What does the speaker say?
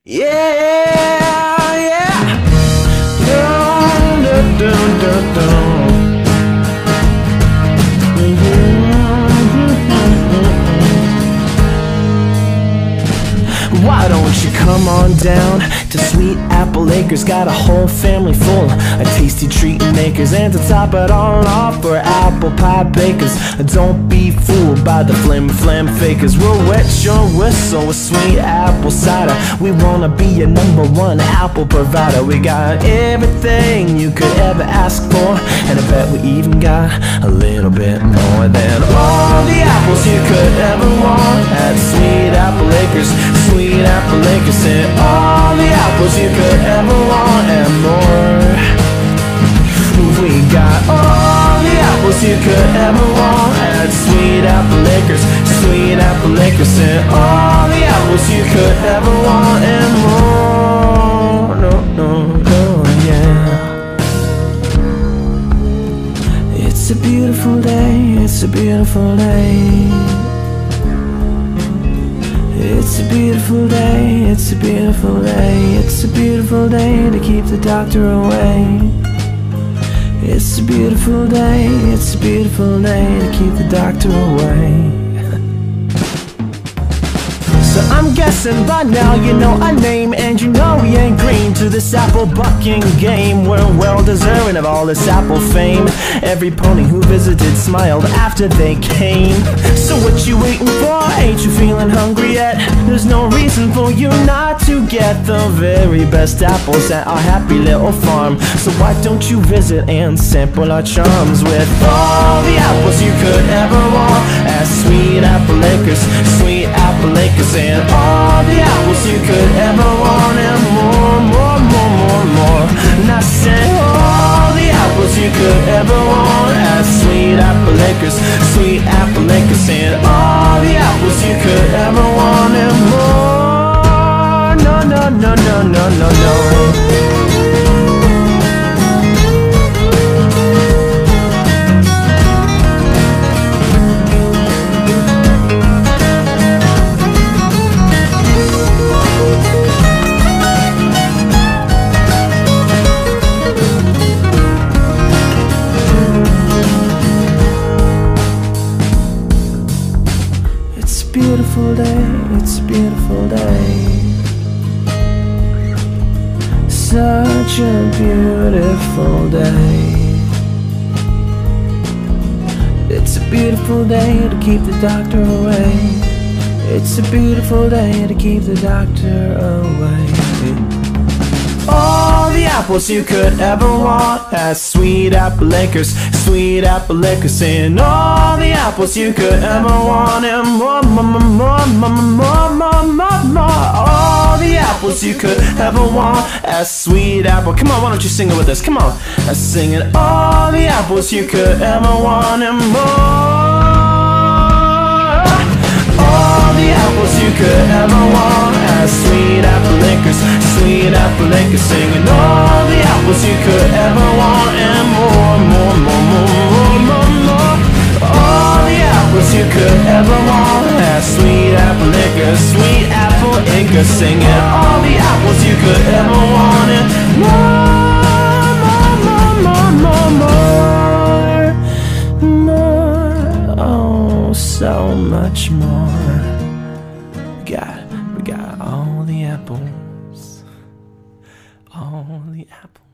Yeah, yeah. Dun, dun, dun, dun, dun. Why don't you come on down to Sweet Apple Acres? Got a whole family full of tasty treat makers, and to top it all off, we're apple pie bakers. Don't be fooled by the flim flam fakers. We'll wet your whistle with sweet apple cider. We wanna be your #1 apple provider. We got everything you could ever ask for, and I bet we even got a little bit more than all the apples you could ever want at Sweet Apple Acres. Sweet Apple Acres, and all the apples you could ever want and more. We got all the apples you could ever want at Sweet Apple Acres. Sweet Apple Acres, and all the apples you could ever want and more. No, no, no, yeah. It's a beautiful day, it's a beautiful day. It's a beautiful day, it's a beautiful day. It's a beautiful day to keep the doctor away. It's a beautiful day, it's a beautiful day to keep the doctor away. So I'm guessing by now you know our name, and you know we ain't green to this apple bucking game. We're well deserving of all this apple fame. Every pony who visited smiled after they came. So what you waiting for? Ain't you feeling hungry yet? There's no reason for you not to get the very best apples at our happy little farm. So why don't you visit and sample our charms with all the apples you could ever want at Sweet Apple Acres. Sweet Apple Acres, and all the apples you could ever want and more, more, more, more, more. And I said all the apples you could ever want at Sweet Apple Acres. Sweet Apple Acres, and all the apples you could ever want and more. No, no, no, no, no, no, no. Beautiful day, it's a beautiful day. Such a beautiful day. It's a beautiful day to keep the doctor away. It's a beautiful day to keep the doctor away. All the apples you could ever want at Sweet Apple Acres. Sweet Apple Acres, and all the apples you could ever want and more, more, more, more, more, more, more, more. All the apples you could ever want at Sweet Apple. Come on, why don't you sing it with us? Come on, let's sing it. All the apples you could ever want and more. All the apples you could ever want at Sweet Apple Acres. Sweet Apple Acres, singing all the apples you could ever want and more, more, more, more, more, more, more. All the apples you could ever want at Sweet Apple Acres. Sweet Apple Acres, singing all the apples you could ever want and more, more, more, more, more, more. Oh, so much more. We got all the apples. All the apples.